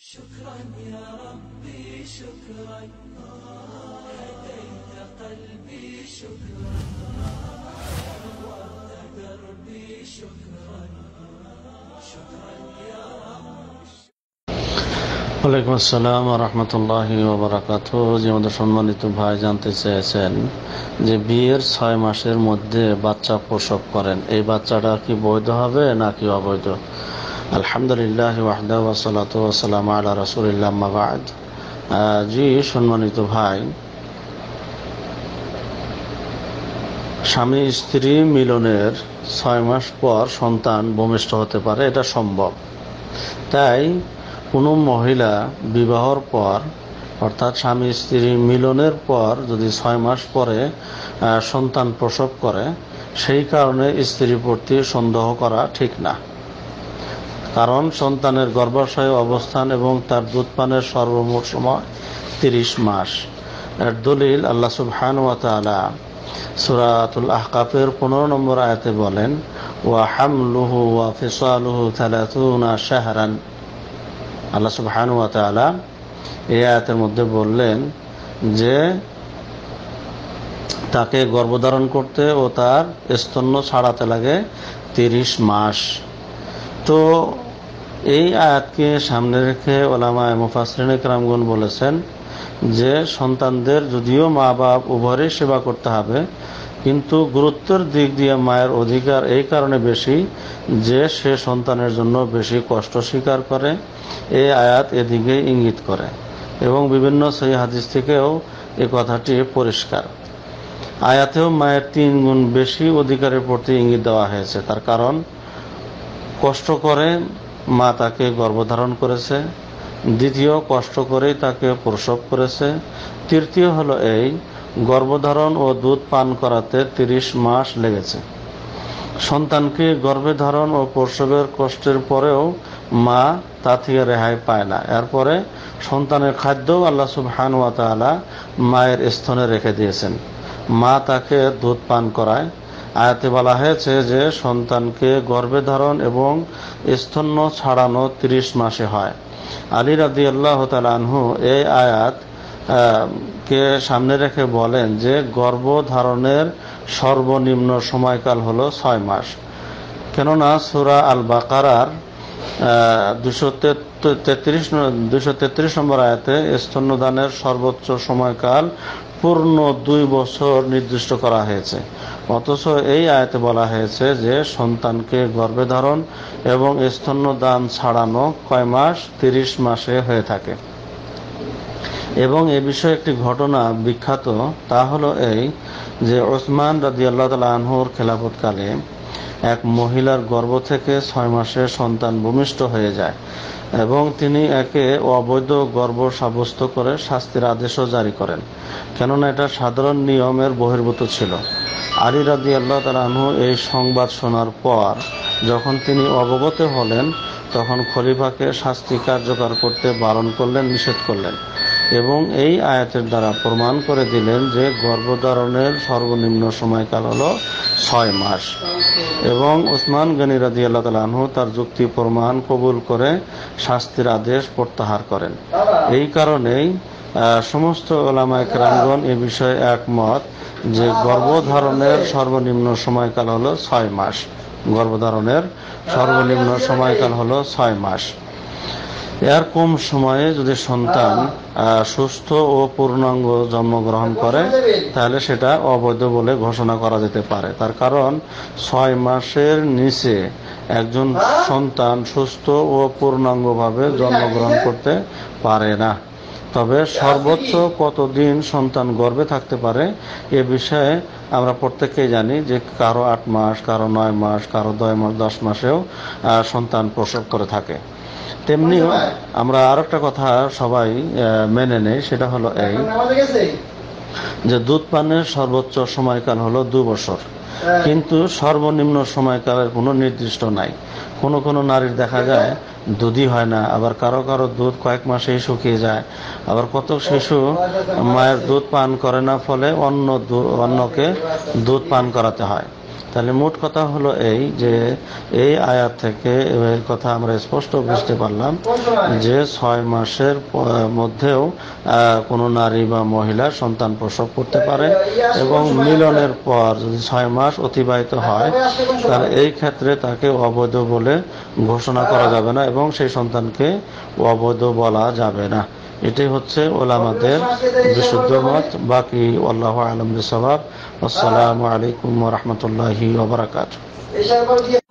شكرا يا ربي شكرا هديت قلبي شكرا نورت دربي شكرا شكرا يا رب ওয়ালাইকুম আসসালাম ওয়া রাহমাতুল্লাহি ওয়া বারাকাতুহু। যে আমাদের সম্মানিত ভাই জানতে চেয়েছেন যে বিয়ের 6 মাসের মধ্যে বাচ্চা প্রসব করেন, এই বাচ্চাটা কি বৈধ হবে নাকি অবৈধ? আলহামদুলিল্লাহ ওয়াহদাহু ওয়া সালাতু ওয়া সালামু আলা রাসূলিল্লাহ আম্মা বা'দ। জি সম্মানিত ভাই, স্বামী স্ত্রী মিলনের 6 মাস পর সন্তান ভূমিষ্ঠ হতে পারে, এটা সম্ভব। তাই কোনো মহিলা বিবাহর পর অর্থাৎ স্বামী স্ত্রী মিলনের পর যদি 6 মাস পরে সন্তান প্রসব করে, সেই কারণে স্ত্রীর প্রতি সন্দেহ করা ঠিক না। কারণ সন্তানের গর্ভাশয়ে অবস্থান এবং তার দুধ পানের সর্বমোট সময় 30 মাস। এর দলিল আল্লাহ সুবহানাহু ওয়া তাআলা সূরাতুল আহকাফের 15 নম্বর আয়াতে বলেন, ওয়া হামলুহু ওয়া ফিসালুহু 30 শাহরান। আল্লাহ সুবহানাহু ওয়া তাআলা এই আয়াতের মধ্যে বললেন যে তাকে গর্ভধারণ করতে ও তার স্তন্য ছাড়াতে লাগে 30 মাস। তো এই আয়াতকে সামনে রেখে ওলামায়ে মুফাসসিরিন কিরামগণ বলেছেন যে সন্তানদের যদিও মা বাপ উভয়ের সেবা করতে হবে, কিন্তু গুরুত্বের দিক দিয়ে মায়ের অধিকার এই কারণে বেশি যে সে সন্তানের জন্য বেশি কষ্ট স্বীকার করে। এই আয়াত এদিকে ইঙ্গিত করে এবং বিভিন্ন সহিহ হাদিস থেকেও এই কথাটি পরিষ্কার। আয়াতেও মায়ের 3 গুণ বেশি অধিকারের প্রতি ইঙ্গিত দেওয়া হয়েছে। তার কারণ কষ্ট করে মা তাকে গর্ভধারণ করেছে, দ্বিতীয় কষ্ট করেই তাকে প্রসব করেছে, তৃতীয় হলো এই গর্ভধারণ ও দুধ পান করাতে 30 মাস লেগেছে। সন্তানকে গর্ভে ধারণ ও প্রসবের কষ্টের পরেও মা তা থেকে রেহাই পায় না। এরপরে সন্তানের খাদ্যও আল্লাহ সুবহানাহু ওয়া তাআলা মায়ের স্তনে রেখে দিয়েছেন, মা তাকে দুধ পান করায়। আয়াতে বলা হয়েছে যে সন্তানকে গর্ভে ধারণ এবং স্তন্য ছাড়ানো 30 মাসে হয়। আলী রাদিয়াল্লাহু তাআলা আনহু এই আয়াত কে সামনে রেখে বলেন যে গর্ভধারণের সর্বনিম্ন সময়কাল হলো 6 মাস। কেননা সূরা আল বাকারার 233 নম্বর আয়াতে স্তন্যদানের সর্বোচ্চ সময়কাল পূর্ণ 2 বছর নির্দিষ্ট করা হয়েছে। অথচ এই আয়াতে বলা হয়েছে যে সন্তানকে গর্ভে ধারণ এবং স্তন্যদান ছাড়ানো কয় মাস? 30 মাসে হয়ে থাকে। এবং এ বিষয়ে একটি ঘটনা বিখ্যাত, তা হলো এই যে ওসমান রাদিয়াল্লাহু তাআলা আনহুর খেলাফতকালে এক মহিলার গর্ভ থেকে 6 মাসের সন্তান ভূমিষ্ঠ হয়ে যায় এবং তিনি একে অবৈধ গর্ভ সাব্যস্ত করে শাস্তির আদেশও জারি করেন, কেননা এটা সাধারণ নিয়মের বহির্ভূত ছিল। আলী রাদিয়াল্লাহু তাআলা আনহু এই সংবাদ শোনার পর যখন তিনি অবগত হলেন, তখন খলিফাকে শাস্তি কার্যকর করতে বারণ করলেন, নিষেধ করলেন এবং এই আয়াতের দ্বারা প্রমাণ করে দিলেন যে গর্ভধারণের সর্বনিম্ন সময়কাল হলো 6 মাস। এবং ওসমান গনি রাদিয়াল্লাহু তাআলা আনহু তার যুক্তি প্রমাণ কবুল করে শাস্তির আদেশ প্রত্যাহার করেন। এই কারণেই সমস্ত উলামায়ে কেরামগণ এ বিষয়ে একমত যে গর্ভধারণের সর্বনিম্ন সময়কাল হলো 6 মাস। গর্ভধারণের সর্বনিম্ন সময়কাল হলো 6 মাস। এর কম সময়ে যদি সন্তান সুস্থ ও পূর্ণাঙ্গ জন্মগ্রহণ করে, তাহলে সেটা অবৈধ বলে ঘোষণা করা যেতে পারে। তার কারণ 6 মাসের নিচে একজন সন্তান সুস্থ ও পূর্ণাঙ্গভাবে জন্মগ্রহণ করতে পারে না। তবে সর্বোচ্চ কতদিন সন্তান গর্ভে থাকতে পারে এ বিষয়ে আমরা প্রত্যেকেই জানি যে কারো 8 মাস, কারো 9 মাস, কারো 10 মাসেও সন্তান প্রসব করে থাকে। তেমনি আমরা আরেকটা কথা সবাই মেনে নেই, সেটা হলো এই যে দুধ পানের সর্বোচ্চ সময়কাল হলো 2 বছর, কিন্তু সর্বনিম্ন সময়কালের কোনো নির্দিষ্ট নাই। কোনো নারীর দেখা যায় দুধই হয় না, আবার কারো কারো দুধ কয়েক মাসেই শুকিয়ে যায়, আবার কত শিশু মায়ের দুধ পান করে না, ফলে অন্যকে দুধ পান করাতে হয়। তাহলে মোট কথা হলো এই যে এই আয়াত থেকে এর কথা আমরা স্পষ্ট বুঝতে পারলাম যে 6 মাসের মধ্যেও কোনো নারী বা মহিলা সন্তান প্রসব করতে পারে এবং মিলনের পর যদি 6 মাস অতিবাহিত হয় তাহলে এই ক্ষেত্রে তাকে অবৈধ বলে ঘোষণা করা যাবে না এবং সেই সন্তানকে অবৈধ বলা যাবে না। এটাই হচ্ছে ওলামাদের বিশুদ্ধ মত। বাকি আল্লাহু আ'লাম বিসওয়াব। আসসালামু আলাইকুম ওয়া রাহমাতুল্লাহি ওয়া বারাকাতুহু।